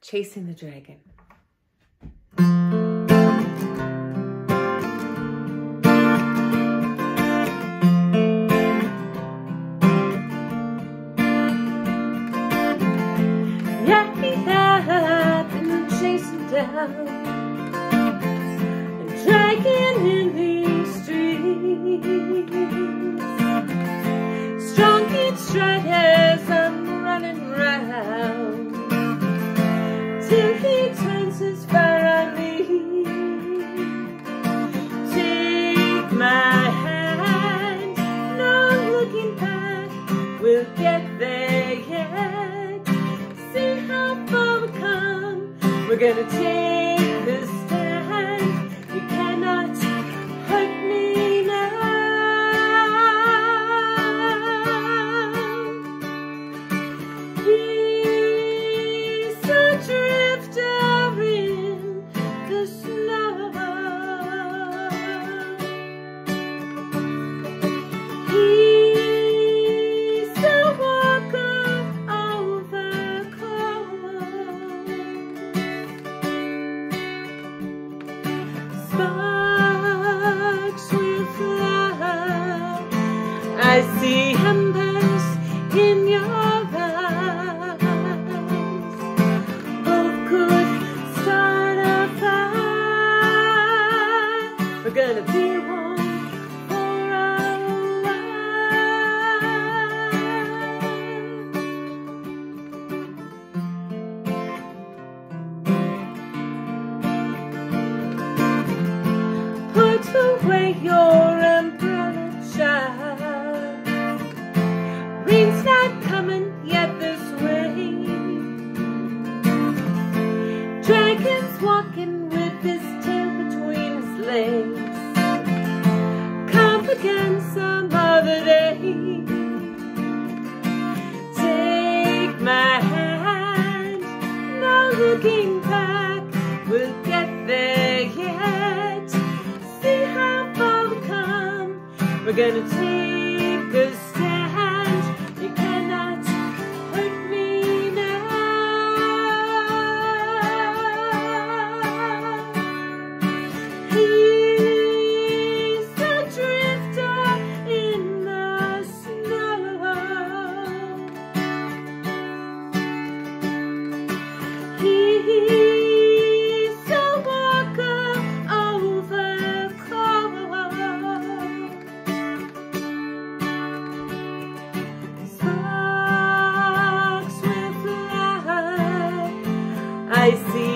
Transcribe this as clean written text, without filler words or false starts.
Chasing the Dragon. Yeah, I've been chasing down a dragon in these streets. Strong each stride as I'm running round, till he turns his fire on me. Take my hand, no looking back, we'll get there yet. See how far we come, we're gonna take a stand. You cannot hurt me now. He's a drifter in the snow. He's a walker over cold. Sparks will fly. I see embers in your eyes. Both could start a fire. We're gonna be one for a while. Put away your umbrella, child. Rain's not coming yet this way. Dragon's walking with his tail between his legs. Come again some other day. Take my hand, no looking back, we'll get there yet. See how far we come, we're gonna take a stand. You cannot hurt me now. He's a drifter in the snow. He's a walker over cold. Sparks will fly. I see